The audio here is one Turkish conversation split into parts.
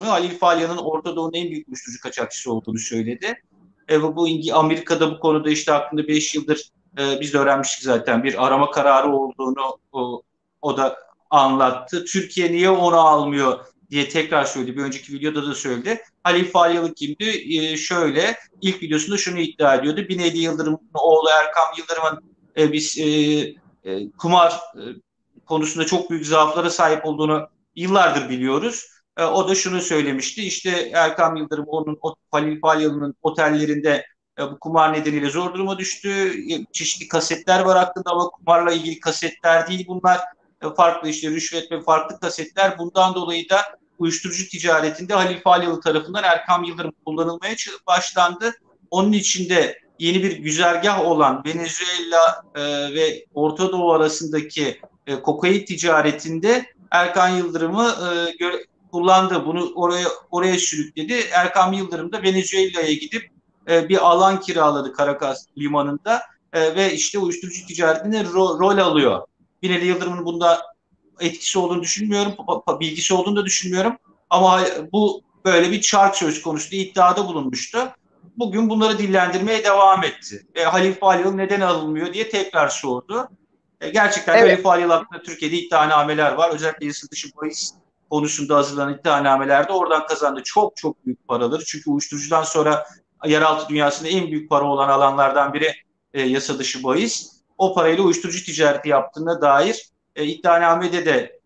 Halil Falya'nın Orta Doğu'nun en büyük uyuşturucu kaçakçısı olduğunu söyledi. Bu Amerika'da bu konuda işte hakkında 5 yıldır biz de öğrenmiştik zaten bir arama kararı olduğunu o da anlattı. Türkiye niye onu almıyor diye tekrar söyledi. Bir önceki videoda da söyledi. Halil Falyalı kimdi? Şöyle ilk videosunda şunu iddia ediyordu. Binali Yıldırım'ın oğlu Erkam Yıldırım'ın biz kumar konusunda çok büyük zaaflara sahip olduğunu yıllardır biliyoruz. O da şunu söylemişti. İşte Erkam Yıldırım Halil Falyalı'nın otellerinde bu kumar nedeniyle zor duruma düştü. Çeşitli kasetler var hakkında ama kumarla ilgili kasetler değil bunlar. Farklı işte rüşvet ve farklı kasetler. Bundan dolayı da uyuşturucu ticaretinde Halil Falyalı tarafından Erkam Yıldırım kullanılmaya başlandı. Onun içinde yeni bir güzergah olan Venezuela ve Orta Doğu arasındaki kokain ticaretinde Erkan Yıldırım'ı kullandı. Bunu oraya sürükledi. Erkan Yıldırım da Venezuela'ya gidip bir alan kiraladı Caracas limanında ve işte uyuşturucu ticaretinde rol alıyor. Binali Yıldırım'ın bunda etkisi olduğunu düşünmüyorum, bilgisi olduğunu da düşünmüyorum. Ama bu böyle bir çark söz konusu iddiada bulunmuştu. Bugün bunları dillendirmeye devam etti. Halil Falyalı neden alınmıyor diye tekrar sordu. Gerçekten Evet. Halil Falyalı hakkında Türkiye'de iddianameler var. Özellikle yasa dışı bahis konusunda hazırlanan iddianamelerde oradan kazandı çok çok büyük paraları. Çünkü uyuşturucudan sonra yeraltı dünyasında en büyük para olan alanlardan biri yasa dışı bahis. O parayla uyuşturucu ticareti yaptığına dair iddianamede de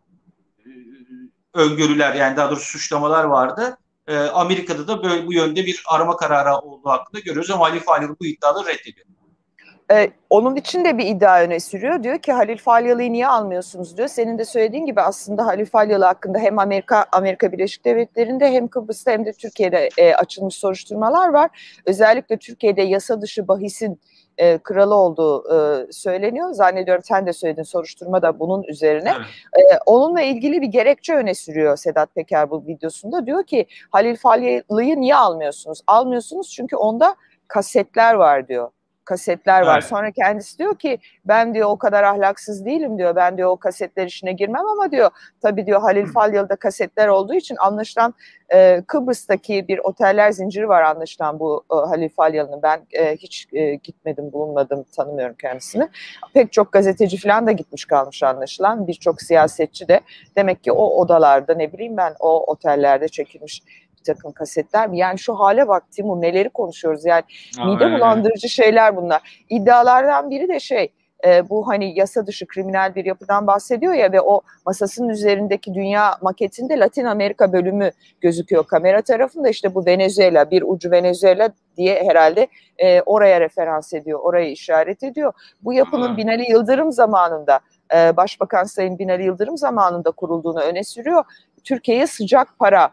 öngörüler yani daha doğrusu suçlamalar vardı. Amerika'da da böyle bu yönde bir arama kararı olduğu hakkında görüyoruz ama Halil Falyalı bu iddiaları reddediyor. Onun için de bir iddia öne sürüyor. Diyor ki Halil Falyalı'yı niye almıyorsunuz diyor. Senin de söylediğin gibi aslında Halil Falyalı hakkında hem Amerika Birleşik Devletleri'nde hem Kıbrıs'ta hem de Türkiye'de açılmış soruşturmalar var. Özellikle Türkiye'de yasa dışı bahisin kralı olduğu söyleniyor. Zannediyorum sen de söyledin, soruşturma da bunun üzerine. Evet. Onunla ilgili bir gerekçe öne sürüyor Sedat Peker bu videosunda. Diyor ki Halil Falyalı'yı niye almıyorsunuz? Almıyorsunuz çünkü onda kasetler var diyor. Kasetler var. Evet. Sonra kendisi diyor ki ben diyor o kadar ahlaksız değilim diyor. Ben diyor o kasetler işine girmem ama diyor tabii diyor Halil Falyalı'da kasetler olduğu için anlaşılan Kıbrıs'taki bir oteller zinciri var anlaşılan bu Halil Falyalı'nın. Ben hiç gitmedim, bulunmadım, tanımıyorum kendisini. Pek çok gazeteci falan da gitmiş kalmış anlaşılan. Birçok siyasetçi de demek ki o odalarda ne bileyim ben o otellerde çekilmiş bir takım kasetler mi? Yani şu hale bak Timur, neleri konuşuyoruz yani mide bulandırıcı şeyler bunlar. İddialardan biri de bu hani yasa dışı kriminal bir yapıdan bahsediyor ya ve o masasının üzerindeki dünya maketinde Latin Amerika bölümü gözüküyor kamera tarafında, işte bu Venezuela, bir ucu Venezuela diye herhalde oraya referans ediyor, oraya işaret ediyor. Bu yapının Binali Yıldırım zamanında Başbakan Sayın Binali Yıldırım zamanında kurulduğunu öne sürüyor. Türkiye'ye sıcak para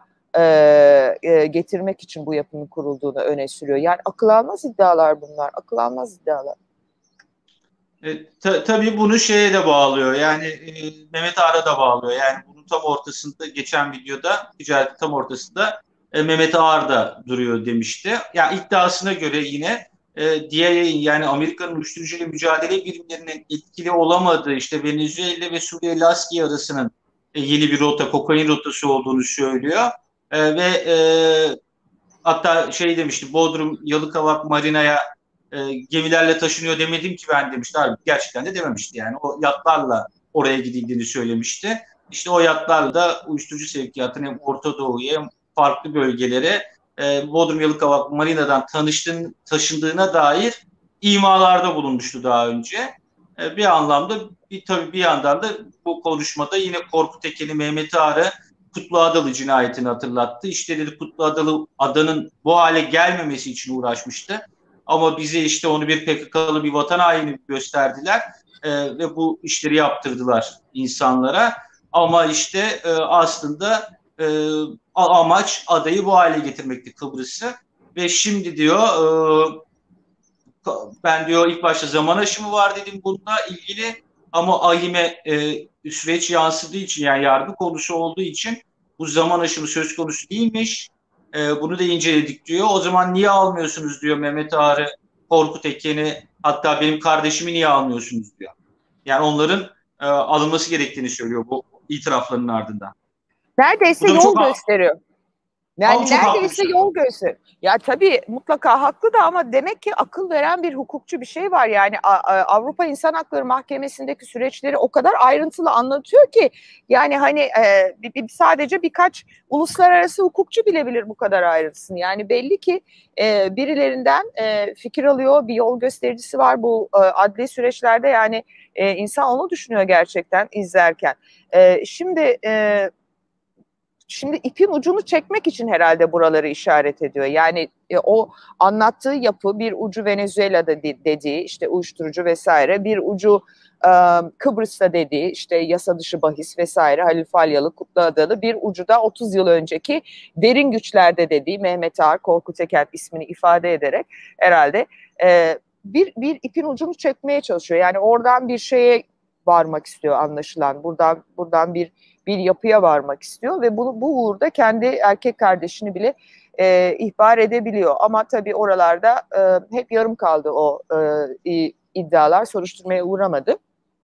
getirmek için bu yapının kurulduğunu öne sürüyor. Yani akıl almaz iddialar bunlar. Akıl almaz iddialar. Tabii bunu şeye de bağlıyor. Yani Mehmet Ağar'a da bağlıyor. Yani bunun tam ortasında geçen videoda ticaretin tam ortasında Mehmet Ağar da duruyor demişti. Yani iddiasına göre yine diğer yani Amerika'nın uyuşturucuyla mücadele birimlerinin etkili olamadığı işte Venezuela ve Suriye Laski arasının yeni bir rota, kokain rotası olduğunu söylüyor. Hatta şey demişti, Bodrum Yalıkavak Marina'ya gemilerle taşınıyor demedim ki ben demişti. Halbuki gerçekten de dememişti yani. O yatlarla oraya gidildiğini söylemişti. İşte o yatlarla da uyuşturucu sevkiyatını hem Orta Doğu'ya hem farklı bölgelere Bodrum Yalıkavak Marina'dan taşındığına dair imalarda bulunmuştu daha önce. Bir anlamda tabii bir yandan da bu konuşmada yine Korkut Eken'i, Mehmet Ağar'ı Kutlu Adalı cinayetini hatırlattı. İşte dedi Kutlu Adalı adanın bu hale gelmemesi için uğraşmıştı. Ama bize işte onu bir PKK'lı bir vatan haini gösterdiler ve bu işleri yaptırdılar insanlara. Ama işte aslında amaç adayı bu hale getirmekti, Kıbrıs'ı. Ve şimdi diyor ben diyor ilk başta zaman aşımı var dedim bununla ilgili ama ahime süreç yansıdığı için yani yargı konusu olduğu için bu zaman aşımı söz konusu değilmiş. Bunu da inceledik diyor. O zaman niye almıyorsunuz diyor Mehmet Ağar'ı, Korkut Eken'i, hatta benim kardeşimi niye almıyorsunuz diyor. Yani onların alınması gerektiğini söylüyor bu itiraflarının ardından. Neredeyse yol gösteriyor. Yani Çok haklı bir neredeyse şey. yol göster. Ya tabii mutlaka haklı da ama demek ki akıl veren bir hukukçu bir şey var. Yani Avrupa İnsan Hakları Mahkemesi'ndeki süreçleri o kadar ayrıntılı anlatıyor ki yani hani sadece birkaç uluslararası hukukçu bilebilir bu kadar ayrıntısını. Yani belli ki birilerinden fikir alıyor, bir yol göstericisi var bu adli süreçlerde. Yani insan onu düşünüyor gerçekten izlerken. Şimdi ipin ucunu çekmek için herhalde buraları işaret ediyor. Yani o anlattığı yapı bir ucu Venezuela'da dediği işte uyuşturucu vesaire, bir ucu Kıbrıs'ta dediği işte yasa dışı bahis vesaire, Halil Falyalı, Kutluadalı, bir ucu da 30 yıl önceki derin güçlerde dediği Mehmet Ağar, Korkut Eken ismini ifade ederek herhalde bir ipin ucunu çekmeye çalışıyor. Yani oradan bir şeye varmak istiyor anlaşılan. Buradan bir yapıya varmak istiyor ve bu uğurda kendi erkek kardeşini bile ihbar edebiliyor. Ama tabii oralarda hep yarım kaldı o iddialar, soruşturmaya uğramadı.